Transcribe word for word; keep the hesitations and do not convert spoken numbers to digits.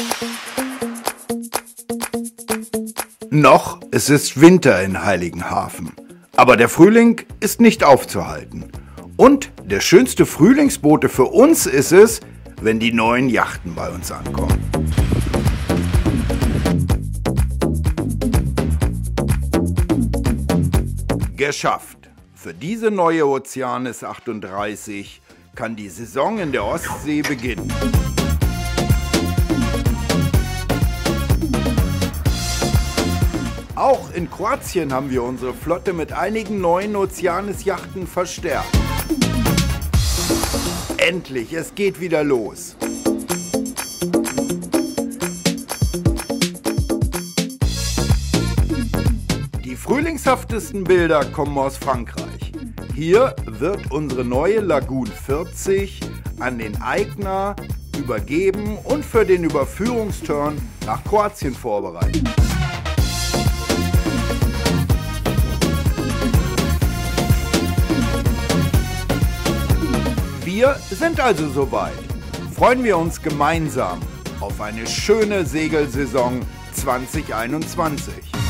Noch es ist Winter in Heiligenhafen, aber der Frühling ist nicht aufzuhalten. Und der schönste Frühlingsbote für uns ist es, wenn die neuen Yachten bei uns ankommen. Geschafft! Für diese neue Ozeanis achtunddreißig kann die Saison in der Ostsee beginnen. Auch in Kroatien haben wir unsere Flotte mit einigen neuen Ozeanis-Yachten verstärkt. Endlich, es geht wieder los. Die frühlingshaftesten Bilder kommen aus Frankreich. Hier wird unsere neue Lagoon vierzig an den Eigner übergeben und für den Überführungsturn nach Kroatien vorbereitet. Wir sind also soweit. Freuen wir uns gemeinsam auf eine schöne Segelsaison zwanzig einundzwanzig.